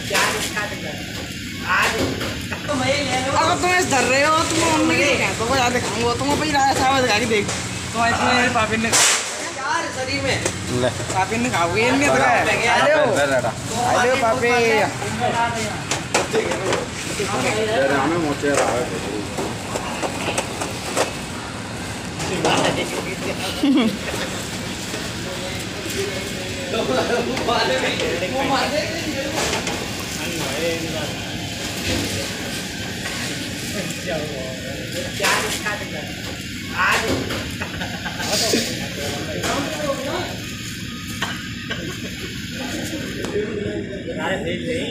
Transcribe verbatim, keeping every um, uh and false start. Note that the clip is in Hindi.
अगर तुम इस धर रहे हो तुम मम्मी के कहते हो याद दिखाऊंगा तुम अपनी राय सावध दिखा के देख तुम इसमें पापी ने यार शरीर में पापी ने खाओगे इनने तो हेलो हेलो पापी यार हमें मोचे रहा है वो मारे क्या हुआ क्या दिखा दे आज अरे भेज दे